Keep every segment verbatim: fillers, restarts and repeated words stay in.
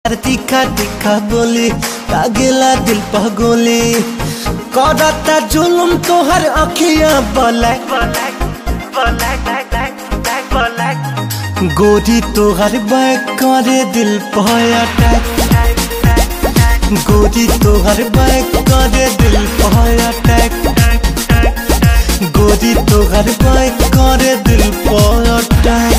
तीखा तीखा बोली लागेला दिल पर गोली करता जुलुम तोहर अखियां ब्लैक गोरी तोहर बैक करे दिल पर अटैक गोरी तोहर बैक करे दिल पर अटैक गोरी तोहर बैक करे दिल पर अटैक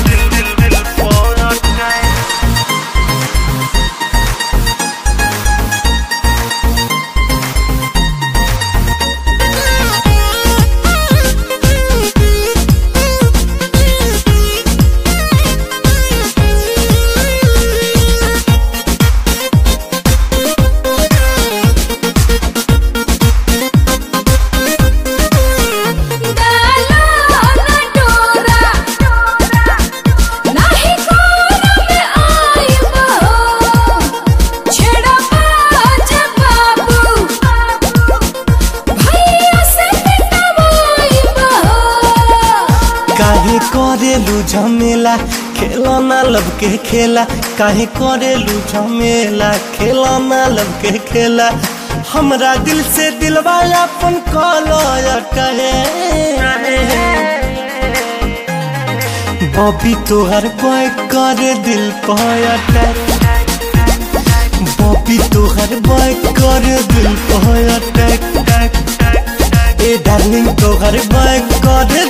करेलू झमेला खेला ना लब के खेला काहे करेलू झमेला खेला ना लब के खेला हमरा दिल से दिलवा अपन कलया कहे बॉबी तोहर बैक करे दिल पर अटैक बॉबी तोहर बैक करे दिल पर अटैक ए डार्लिंग तोहर बैक करे